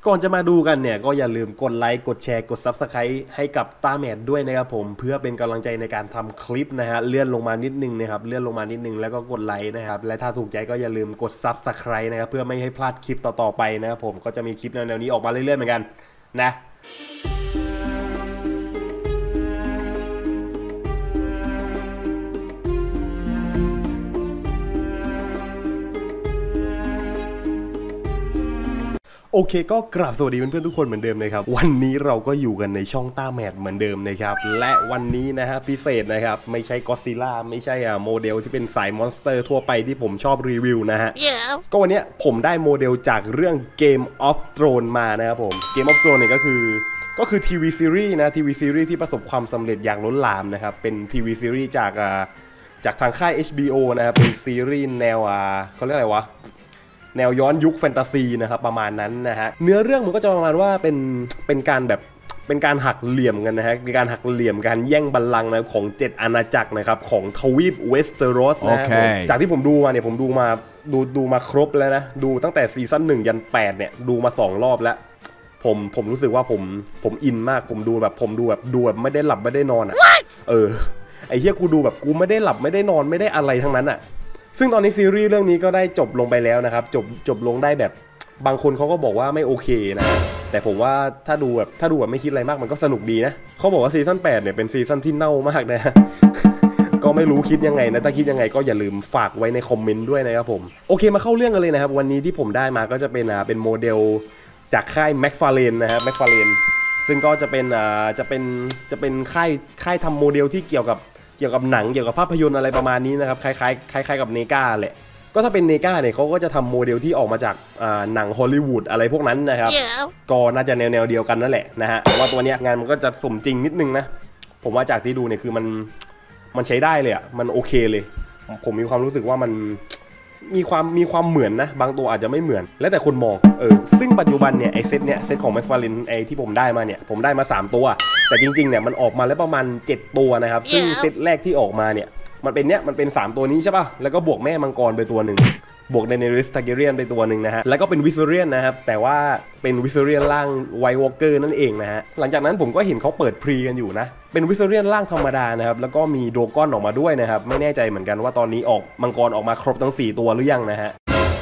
ก่อนจะมาดูกันเนี่ยก็อย่าลืมกดไลค์กดแชร์กด Subscribe ให้กับต้าแมทด้วยนะครับผมเพื่อเป็นกำลังใจในการทำคลิปนะฮะเลื่อนลงมานิดนึงนะครับเลื่อนลงมานิดนึงแล้วก็กดไลค์นะครับและถ้าถูกใจก็อย่าลืมกด Subscribe นะครับเพื่อไม่ให้พลาดคลิปต่อๆไปนะครับผมก็จะมีคลิปแนวๆนี้ออกมาเรื่อยๆเหมือนกันนะโอเคก็กราบสวัสดีเพื่อนๆทุกคนเหมือนเดิมเลยครับวันนี้เราก็อยู่กันในช่องต้าแมทเหมือนเดิมนะครับและวันนี้นะฮะพิเศษนะครับไม่ใช่ก็อดซิลล่าไม่ใช่โมเดลที่เป็นสายมอนสเตอร์ทั่วไปที่ผมชอบรีวิวนะฮะก็วันนี้ผมได้โมเดลจากเรื่อง Game of Thrones มานะครับผม Game of Thrones เนี่ยก็คือทีวีซีรีส์นะทีวีซีรีส์ที่ประสบความสำเร็จอย่างล้นหลามนะครับเป็นทีวีซีรีส์จากทางค่าย HBO นะครับเป็นซีรีส์แนวเขาเรียกอะไรวะแนวย้อนยุคแฟนตาซีนะครับประมาณนั้นนะฮะเนื้อเรื่องมันก็จะประมาณว่าเป็นการหักเหลี่ยมกันนะฮะเป็นการหักเหลี่ยมการแย่งบัลลังก์นะของ7อาณาจักรนะครับของทวีปเวสเตอรอสนะจากที่ผมดูมาเนี่ยผมดูมาครบแล้วนะดูตั้งแต่ซีซั่น1ยัน8เนี่ยดูมา2รอบแล้วผมรู้สึกว่าผมอินมากผมดูแบบไม่ได้หลับไม่ได้นอนอ่ะไอ้เหี้ยกูดูแบบกูไม่ได้หลับไม่ได้นอนไม่ได้อะไรทั้งนั้นอ่ะซึ่งตอนนี้ซีรีส์เรื่องนี้ก็ได้จบลงไปแล้วนะครับจบลงได้แบบบางคนเขาก็บอกว่าไม่โอเคนะแต่ผมว่าถ้าดูแบบไม่คิดอะไรมากมันก็สนุกดีนะเขาบอกว่าซีซั่น8เนี่ยเป็นซีซั่นที่เน่ามากนะก็ไม่รู้คิดยังไงนะถ้าคิดยังไงก็อย่าลืมฝากไว้ในคอมเมนต์ด้วยนะครับผมโอเคมาเข้าเรื่องกันเลยนะครับวันนี้ที่ผมได้มาก็จะเป็นโมเดลจากค่ายแม็กฟาร์เรนนะครับแม็กฟาร์เรนซึ่งก็จะเป็นค่ายทำโมเดลที่เกี่ยวกับหนังเกี่ยวกับภาพยนตร์อะไรประมาณนี้นะครับคล้ายกับเนก้าแหละก็ถ้าเป็นเนก้าเนี่ยเขาก็จะทำโมเดลที่ออกมาจากหนังฮอลลีวูดอะไรพวกนั้นนะครับก็น่าจะแนวเดียวกันนั่นแหละนะฮะว่าตัวเนี้ยงานมันก็จะสมจริงนิดนึงนะผมว่าจากที่ดูเนี่ยคือมันใช้ได้เลยอ่ะมันโอเคเลยผมมีความรู้สึกว่ามันมีความเหมือนนะบางตัวอาจจะไม่เหมือนแล้วแต่คนมองซึ่งปัจจุบันเนี่ยไอเซตของแม็กฟาร์เรนไอที่ผมได้มาเนี่ยผมได้มา3ตัวแต่จริงๆเนี่ยมันออกมาแล้วประมาณ7ตัวนะครับซึ่งเซตแรกที่ออกมาเนี่ยมันเป็น3ตัวนี้ใช่ป่ะแล้วก็บวกแม่มังกรไปตัวหนึ่งบวกเดเนริสทาร์แกเรียนไปตัวหนึ่งนะฮะแล้วก็เป็นวิสเรียนนะครับแต่ว่าเป็นวิสเรียนร่างไวท์วอล์กเกอร์นั่นเองนะฮะหลังจากนั้นผมก็เห็นเขาเปิดพรีกันอยู่นะเป็นวิสเรียนร่างธรรมดานะครับแล้วก็มีโดกอนออกมาด้วยนะครับไม่แน่ใจเหมือนกันว่าตอนนี้ออกมังกรออกมาครบทั้ง4ตัวหรือยังนะฮะ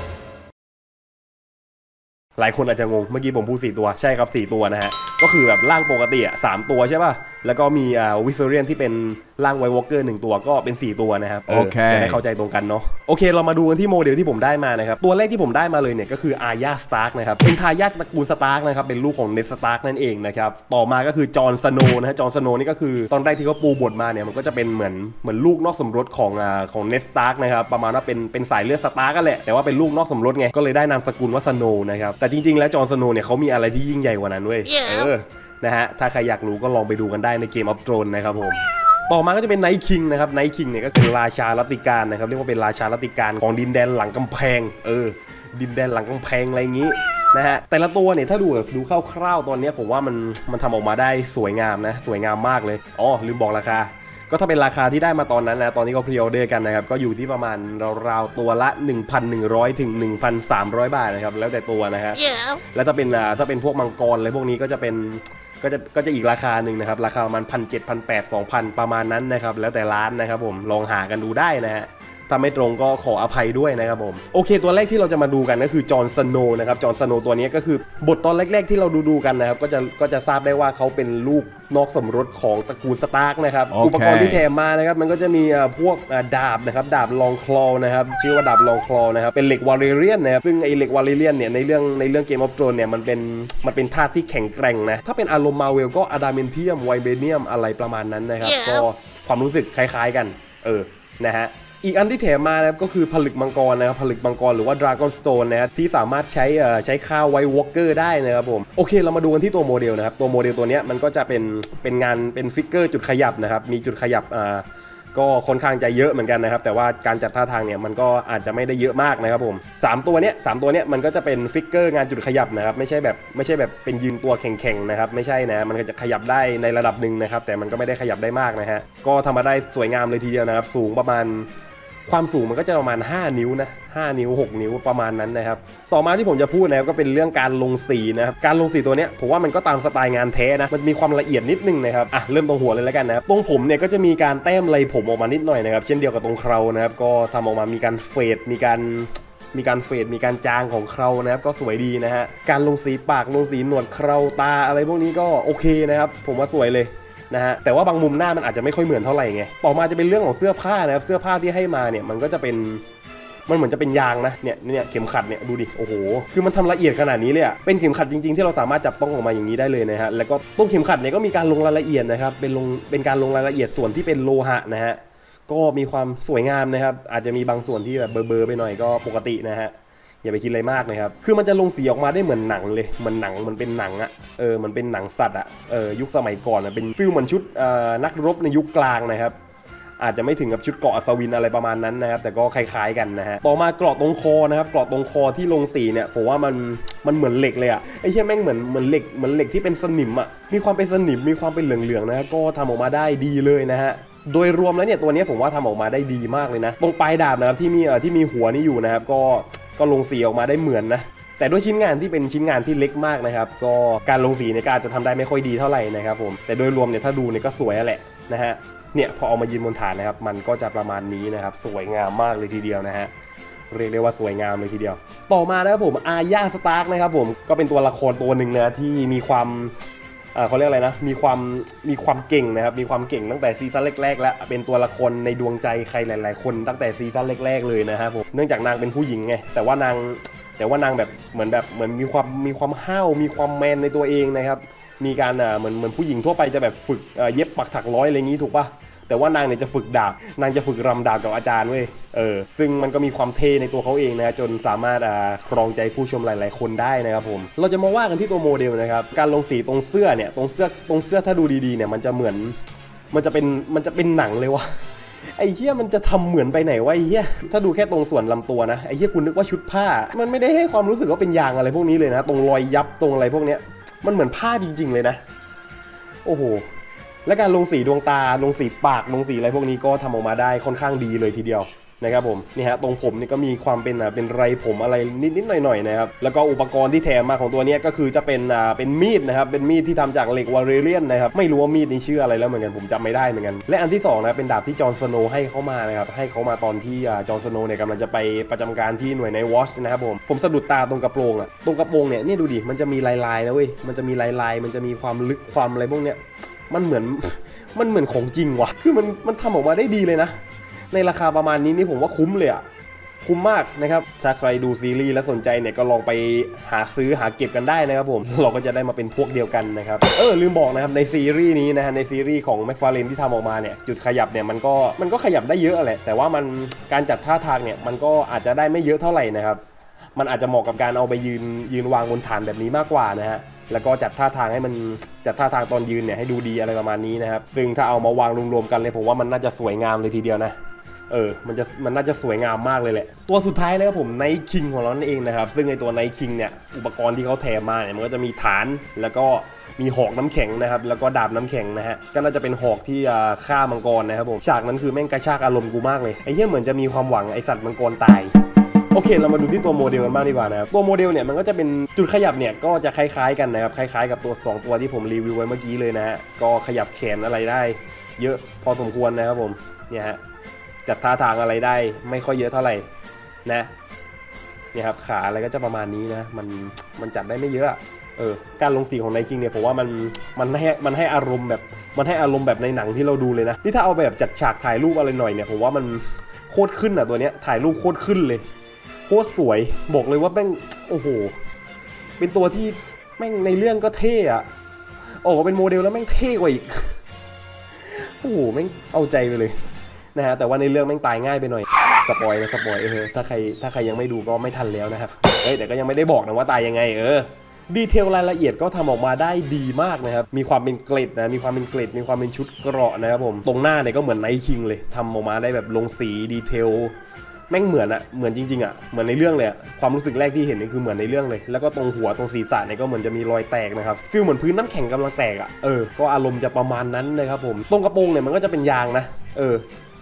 หลายคนอาจจะงงเมื่อกี้ผมพูด4ตัวใช่ครับ4ตัวนะฮะก็คือแบบร่างปกติ3ตัวใช่ป่ะแล้วก็มีวิสเรียนที่เป็นร่างไวท์วอล์กเกอร์1ตัวก็เป็น4ตัวนะครับโอเคจะได้เข้าใจตรงกันเนาะโอเคเรามาดูกันที่โมเดลที่ผมได้มานะครับตัวแรกที่ผมได้มาเลยเนี่ยก็คืออาญาสตาร์กนะครับเป็นทายาทตระกูลสตาร์กนะครับเป็นลูกของเนดสตาร์กนั่นเองนะครับต่อมาก็คือจอห์นสโนว์นะฮะจอห์นสโนว์นี่ก็คือตอนแรกที่เขาปูบทมาเนี่ยมันก็จะเป็นเหมือนลูกนอกสมรสของเนดสตาร์กนะครับประมาณว่าเป็นสายเลือดสตาร์กกันแหละแต่ว่าเป็นลูกนอกสมรสไงก็เลยได้นามสกุลว่าสโนว์นะครับแต่จริงๆแล้วจอห์นสโนว์เนี่ยเขามีอะไรที่ยิ่งใหญ่กว่านั้นเว้ยนะฮะถ้าใครอยากรู้ก็ลองไปดูกันได้ใน Game of Thrones นะครับผมต่อมาก็จะเป็นไนท์คิงนะครับไนท์คิงเนี่ยก็คือราชารัตติการนะครับเรียกว่าเป็นราชารัตติการของดินแดนหลังกำแพงดินแดนหลังกำแพงอะไรอย่างงี้นะฮะแต่ละตัวเนี่ยถ้าดูคร่าวๆตอนนี้ผมว่ามันทำออกมาได้สวยงามนะสวยงามมากเลยลืมบอกราคาก็ถ้าเป็นราคาที่ได้มาตอนนั้นนะตอนนี้ก็พรีออเดอร์กันนะครับก็อยู่ที่ประมาณราวๆตัวละ 1,100 ถึง 1,300 บาทนะครับแล้วแต่ตัวนะฮะแล้วถ้าเป็นพวกมังกรอะไรพวกนี้ก็จะอีกราคาหนึ่งนะครับราคาประมาณ 1,700 1,800 2,000 ประมาณนั้นนะครับแล้วแต่ร้านนะครับผมลองหากันดูได้นะฮะถ้าไม่ตรงก็ขออภัยด้วยนะครับผมโอเคตัวแรกที่เราจะมาดูกันก็คือจอห์นสโนว์นะครับจอห์นสโนว์ตัวนี้ก็คือบทตอนแรกๆที่เราดูกันนะครับก็จะทราบได้ว่าเขาเป็นลูกนอกสมรสของตระกูลสตาร์กนะครับอุปกรณ์ที่แถมมานะครับมันก็จะมีพวกดาบนะครับดาบลองคลอนะครับชื่อว่าดาบลองคลอนะครับเป็นเหล็กวาเลเรียนนะครับซึ่งไอเหล็กวาเลเรียนเนี่ยในเรื่องเกมออฟโธรนเนี่ยมันเป็นธาตุที่แข็งแกร่งนะถ้าเป็นอารมณ์มาเวลก็อะดามนเทียมไวเบเนียมอะไรประมาณนั้นนะครับก็ความรู้สึกคล้ายๆกันนะฮะอีกอันที่แถมมานะครับก็คือผลึกมังกรนะครับผลึกมังกรหรือว่า Dragon Stone นะครับที่สามารถใช้ฆ่าไวท์วอล์กเกอร์ได้นะครับผมโอเคเรามาดูกันที่ตัวโมเดลนะครับตัวโมเดลตัวนี้มันก็จะเป็นงานเป็นฟิกเกอร์จุดขยับนะครับมีจุดขยับก็ค่อนข้างจะเยอะเหมือนกันนะครับแต่ว่าการจัดท่าทางเนี่ยมันก็อาจจะไม่ได้เยอะมากนะครับผม3ตัวเนี้ยมันก็จะเป็นฟิกเกอร์งานจุดขยับนะครับไม่ใช่แบบเป็นยืนตัวแข็งๆนะครับไม่ใช่นะมันก็จะขยับได้ในระดับหนึ่งนะครับแต่มันก็ไม่ได้ขยับได้มากนะฮะก็ทำมาได้สวยงามเลยทีเดียวนะครับสูงประมาณความสูงมันก็จะประมาณ5 นิ้วนะ 5 นิ้ว 6 นิ้วประมาณนั้นนะครับต่อมาที่ผมจะพูดนะครับก็เป็นเรื่องการลงสีนะครับการลงสีตัวเนี้ยผมว่ามันก็ตามสไตล์งานแท้นะมันมีความละเอียดนิดนึงนะครับเริ่มตรงหัวเลยแล้วกันนะครับตรงผมเนี่ยก็จะมีการแต้มไรผมออกมานิดหน่อยนะครับเช่นเดียวกับตรงเครานะครับก็ทำออกมามีการเฟดมีการจางของเครานะครับก็สวยดีนะฮะการลงสีปากลงสีหนวดเคราตาอะไรพวกนี้ก็โอเคนะครับผมว่าสวยเลยนะฮะแต่ว่าบางมุมหน้ามันอาจจะไม่ค่อยเหมือนเท่าไหร่ไงต่อมาจะเป็นเรื่องของเสื้อผ้านะครับเสื้อผ้าที่ให้มาเนี่ยมันก็จะเป็นมันเหมือนจะเป็นยางนะเนี่ยเข็มขัดเนี่ยดูดิโอ้โหคือมันทำละเอียดขนาดนี้เลยอะเป็นเข็มขัดจริงๆที่เราสามารถจับต้องออกมาอย่างนี้ได้เลยนะฮะแล้วก็ตรงเข็มขัดเนี่ยก็มีการลงรายละเอียดนะครับเป็นการลงรายละเอียดส่วนที่เป็นโลหะนะฮะก็มีความสวยงามนะครับอาจจะมีบางส่วนที่แบบเบอร์ไปหน่อยก็ปกตินะฮะอย่าไปคิดอะไรมากนะครับคือมันจะลงสีออกมาได้เหมือนหนังเลยเหมือนหนังมันเป็นหนังอะมันเป็นหนังสัตว์อะยุคสมัยก่อนเป็นฟิลเหมือนชุดนักรบในยุคกลางนะครับอาจจะไม่ถึงกับชุดเกราะอัศวินอะไรประมาณนั้นนะครับแต่ก็คล้ายๆกันนะฮะต่อมาเกราะตรงคอนะครับเกราะตรงคอที่ลงสีเนี่ยผมว่ามันเหมือนเหล็กเลยอะไอ้เหี้ยแม่งเหมือนเหล็กที่เป็นสนิมอะมีความเป็นสนิมมีความเป็นเหลืองๆนะก็ทำออกมาได้ดีเลยนะฮะโดยรวมแล้วเนี่ยตัวนี้ผมว่าทำออกมาได้ดีมากเลยนะตรงปลายดาบนะครับที่มีหัวนี่อยู่นะครับก็ลงสีออกมาได้เหมือนนะแต่ด้วยชิ้นงานที่เป็นชิ้นงานที่เล็กมากนะครับก็การลงสีเนี่ยก็อาจจะทำได้ไม่ค่อยดีเท่าไหร่นะครับผมแต่โดยรวมเนี่ยถ้าดูเนี่ยก็สวยแหละนะฮะเนี่ยพอเอามายืนบนฐานนะครับมันก็จะประมาณนี้นะครับสวยงามมากเลยทีเดียวนะฮะเรียกได้ว่าสวยงามเลยทีเดียวต่อมานะครับผมอาญาสตาร์กนะครับผมก็เป็นตัวละครตัวหนึ่งนะที่มีความเขาเรียกอะไรนะมีความเก่งนะครับมีความเก่งตั้งแต่ซีซั่นแรกๆแล้วเป็นตัวละครในดวงใจใครหลายๆคนตั้งแต่ซีซั่นแรกๆเลยนะครับผมเนื่องจากนางเป็นผู้หญิงไงแต่ว่านางแบบเหมือนมีความห้าวมีความแมนในตัวเองนะครับมีการเหมือนผู้หญิงทั่วไปจะแบบฝึกเย็บปักถักร้อยอะไรอย่างนี้ถูกปะแต่ว่านางเนี่ยจะฝึกดาบนางจะฝึกรำดาบกับอาจารย์เว้ยซึ่งมันก็มีความเท่ในตัวเขาเองนะจนสามารถครองใจผู้ชมหลายๆคนได้นะครับผมเราจะมาว่ากันที่ตัวโมเดลนะครับการลงสีตรงเสื้อเนี่ยตรงเสื้อถ้าดูดีๆเนี่ยมันจะเป็นหนังเลยวะไอ้เหี้ยมันจะทำเหมือนไปไหนวะไอ้เหี้ยถ้าดูแค่ตรงส่วนลำตัวนะไอ้เหี้ยคุณนึกว่าชุดผ้ามันไม่ได้ให้ความรู้สึกว่าเป็นยางอะไรพวกนี้เลยนะตรงรอยยับตรงอะไรพวกเนี้ยมันเหมือนผ้าจริงๆเลยนะโอ้โหและการลงสีดวงตาลงสีปากลงสีอะไรพวกนี้ก็ทำออกมาได้ค่อนข้างดีเลยทีเดียวนะครับผมนี่ฮะตรงผมนี่ก็มีความเป็นไรผมอะไรนิดหน่อยๆนะครับแล้วก็อุปกรณ์ที่แถมมาของตัวนี้ก็คือจะเป็นมีดนะครับเป็นมีดที่ทำจากเหล็กวาเรเลียนนะครับไม่รู้ว่ามีดนี้ชื่ออะไรแล้วเหมือนกันผมจำไม่ได้เหมือนกันและอันที่2นะเป็นดาบที่จอห์นสโนว์ให้เข้ามานะครับให้เขามาตอนที่จอห์นสโนว์เนี่ยกำลังจะไปประจำการที่หน่วยไนท์วอชนะครับผมสะดุดตาตรงกระโปรงอะตรงกระโปรงเนี่ยนี่ดูดิมันจะมีลายนะเว้ยมันจะมีลายมันจะมีความลึกความอะไรพวกเนี้ยมันเหมือนของจริงว่ะคือมันทำออกมาได้ดีเลยนะในราคาประมาณนี้นี่ผมว่าคุ้มเลยอะคุ้มมากนะครับถ้าใครดูซีรีส์และสนใจเนี่ยก็ลองไปหาเก็บกันได้นะครับผมเราก็จะได้มาเป็นพวกเดียวกันนะครับลืมบอกนะครับในซีรีส์นี้นะฮะในซีรีส์ของแม็กฟาร์เลนที่ทำออกมาเนี่ยจุดขยับเนี่ยมันก็ขยับได้เยอะแหละแต่ว่าการจัดท่าทางเนี่ยมันก็อาจจะได้ไม่เยอะเท่าไหร่นะครับมันอาจจะเหมาะกับการเอาไปยืนวางบนฐานแบบนี้มากกว่านะฮะแล้วก็จัดท่าทางให้มันจัดท่าทางตอนยืนเนี่ยให้ดูดีอะไรประมาณนี้นะครับซึ่งถ้าเอามาวางรวมๆกันเลยผมว่ามันน่าจะสวยงามเลยทีเดียวนะมันน่าจะสวยงามมากเลยแหละตัวสุดท้ายนะครับผมไนท์คิงของเรานั่นเองนะครับซึ่งไอตัวไนท์คิงเนี่ยอุปกรณ์ที่เขาแถมมาเนี่ยมันก็จะมีฐานแล้วก็มีหอกน้ำแข็งนะครับแล้วก็ดาบน้ำแข็งนะฮะก็น่าจะเป็นหอกที่ฆ่ามังกรนะครับผมฉากนั้นคือแม่งกระชากอารมณ์กูมากเลยไอ้เหี้ยเหมือนจะมีความหวังไอสัตว์มังกรตายโอเคเรามาดูที่ตัวโมเดลกันบ้างดีกว่านะครับตัวโมเดลเนี่ยมันก็จะเป็นจุดขยับเนี่ยก็จะคล้ายๆกันนะครับคล้ายๆกับตัว2ตัวที่ผมรีวิวไว้เมื่อกี้เลยนะฮะก็ขยับแขนอะไรได้เยอะพอสมควรนะครับผมเนี่ยฮะจัดท่าทางอะไรได้ไม่ค่อยเยอะเท่าไหร่นะเนี่ยครับขาอะไรก็จะประมาณนี้นะมันจัดได้ไม่เยอะการลงสีของไนท์คิงเนี่ยผมว่ามันให้อารมณ์แบบในหนังที่เราดูเลยนะนี่ถ้าเอาแบบจัดฉากถ่ายรูปอะไรหน่อยเนี่ยผมว่ามันโคตรขึ้นอ่ะตัวเนี้ยถ่ายรูปโคตรขึ้นเลยโคตรสวยบอกเลยว่าแม่งโอ้โหเป็นตัวที่แม่งในเรื่องก็เท่อะออกมาเป็นโมเดลแล้วแม่งเท่กว่าอีกโอ้โหแม่งเอาใจไปเลยนะฮะแต่ว่าในเรื่องแม่งตายง่ายไปหน่อยสปอยถ้าใครยังไม่ดูก็ไม่ทันแล้วนะครับแต่ก็ยังไม่ได้บอกนะว่าตายยังไงดีเทลรายละเอียดก็ทำออกมาได้ดีมากนะครับมีความเป็นเกล็ดนะมีความเป็นชุดเกราะนะครับผมตรงหน้าเนี่ยก็เหมือนไนท์คิงเลยทำออกมาได้แบบลงสีดีเทลแม่งเหมือนจริงๆเหมือนในเรื่องเลยความรู้สึกแรกที่เห็นนี่คือเหมือนในเรื่องเลยแล้วก็ตรงหัวตรงศีรษะเนี่ยก็เหมือนจะมีรอยแตกนะครับฟีลเหมือนพื้นน้ำแข็งกำลังแตกก็อารมณ์จะประมาณนั้นนะครับผมตรงกระโปรงเนี่ยมันก็จะเป็นยางนะ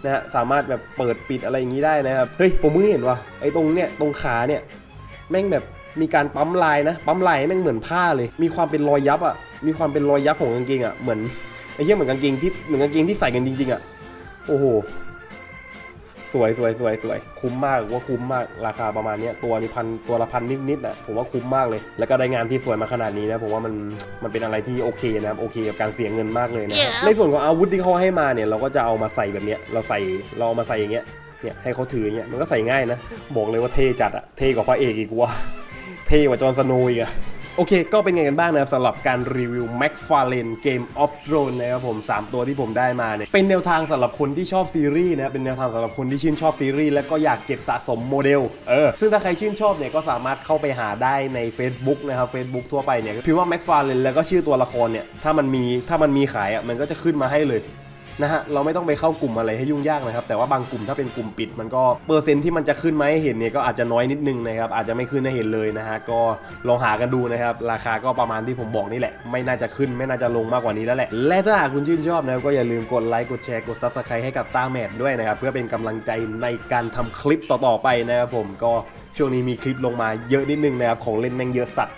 นะฮะสามารถแบบเปิดปิดอะไรอย่างนี้ได้นะครับเฮ้ยผมเพิ่งเห็นว่ะไอ้ตรงเนี้ยตรงขาเนี่ยแม่งแบบมีการปั๊มลายนะปั๊มลายแม่งเหมือนผ้าเลยมีความเป็นรอยยับอ่ะมีความเป็นรอยยับของกางเกงอ่ะเหมือนไอ้เหี้ยเหมือนกางเกงที่ใส่กันจริงๆอ่ะโอ้โหสวยคุ้มมากว่าคุ้มมากราคาประมาณนี้ตัวละพันนิดๆอ่ะผมว่าคุ้มมากเลยแล้วก็ได้งานที่สวยมาขนาดนี้นะผมว่ามันเป็นอะไรที่โอเคนะครับโอเคกับการเสียเงินมากเลยนะในส่วนของอาวุธที่เขาให้มาเนี่ยเราก็จะเอามาใส่แบบนี้เราเอามาใส่อย่างเงี้ยเนี่ยให้เขาถืออย่างเงี้ยมันก็ใส่ง่ายนะบอกเลยว่าเท่จัดอ่ะเท่กว่าพระเอกอีกว่าเท่กว่าจอห์นสโนว์อีกอะโอเคก็เป็นไงกันบ้างนะครับสำหรับการรีวิว McFarlane Game of Thrones นะครับผม3ตัวที่ผมได้มาเนี่ยเป็นแนวทางสำหรับคนที่ชอบซีรีส์นะเป็นแนวทางสำหรับคนที่ชื่นชอบซีรีส์และก็อยากเก็บสะสมโมเดลซึ่งถ้าใครชื่นชอบเนี่ยก็สามารถเข้าไปหาได้ใน Facebook นะครับ Facebook ทั่วไปเนี่ยพิมพ์ว่า McFarlane แล้วก็ชื่อตัวละครเนี่ยถ้ามันมีขายอ่ะมันก็จะขึ้นมาให้เลยนะฮะเราไม่ต้องไปเข้ากลุ่มอะไรให้ยุ่งยากนะครับแต่ว่าบางกลุ่มถ้าเป็นกลุ่มปิดมันก็เปอร์เซ็นต์ที่มันจะขึ้นมาให้เห็นเนี่ยก็อาจจะน้อยนิดนึงนะครับอาจจะไม่ขึ้นให้เห็นเลยนะฮะก็ลองหากันดูนะครับราคาก็ประมาณที่ผมบอกนี่แหละไม่น่าจะขึ้นไม่น่าจะลงมากกว่านี้แล้วแหละและถ้าหากคุณชื่นชอบนะครับก็อย่าลืมกดไลค์กดแชร์กด Subscribe ให้กับต้าแมทด้วยนะครับเพื่อเป็นกำลังใจในการทำคลิปต่อๆไปนะครับผมก็ช่วงนี้มีคลิปลงมาเยอะนิดนึงนะครับของเล่นแม่งเยอะสัตว์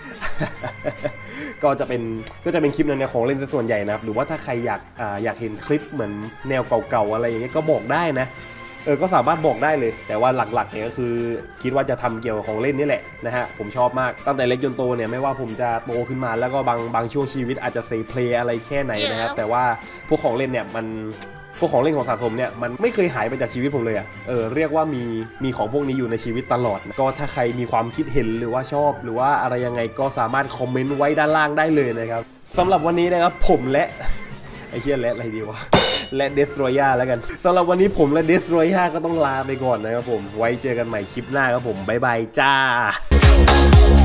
ก็จะเป็นคลิปแนวของเล่นซะส่วนใหญ่นะครับหรือว่าถ้าใครอยากเห็นคลิปเหมือนแนวเก่าๆอะไรอย่างเงี้ยก็บอกได้นะก็สามารถบอกได้เลยแต่ว่าหลักๆเนี่ยก็คือคิดว่าจะทำเกี่ยวกับของเล่นนี่แหละนะฮะผมชอบมากตั้งแต่เล็กจนโตเนี่ยไม่ว่าผมจะโตขึ้นมาแล้วก็บางช่วงชีวิตอาจจะเซเพลย์อะไรแค่ไหนนะครับแต่ว่าพวกของเล่นเนี่ยพวกของเล่นของสะสมเนี่ยมันไม่เคยหายไปจากชีวิตผมเลยอ่ะเรียกว่ามีของพวกนี้อยู่ในชีวิตตลอดก็ถ้าใครมีความคิดเห็นหรือว่าชอบหรือว่าอะไรยังไงก็สามารถคอมเมนต์ไว้ด้านล่างได้เลยนะครับสำหรับวันนี้นะครับผมและไอ้เหี้ยและอะไรดีวะและเดสโตรยาแล้วกันสำหรับวันนี้ผมและเดสโตรยาก็ต้องลาไปก่อนนะครับผมไว้เจอกันใหม่คลิปหน้าครับผมบ๊ายบายจ้า